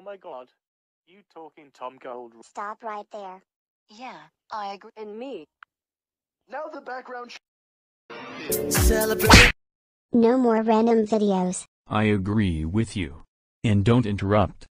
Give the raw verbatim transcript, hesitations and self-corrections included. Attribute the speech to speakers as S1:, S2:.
S1: my god. You talking Tom Gold?
S2: Stop right there.
S3: Yeah, I agree.
S2: And me.
S1: Now the background sh
S4: Celebrate.
S2: No more random videos.
S5: I agree with you. And don't interrupt.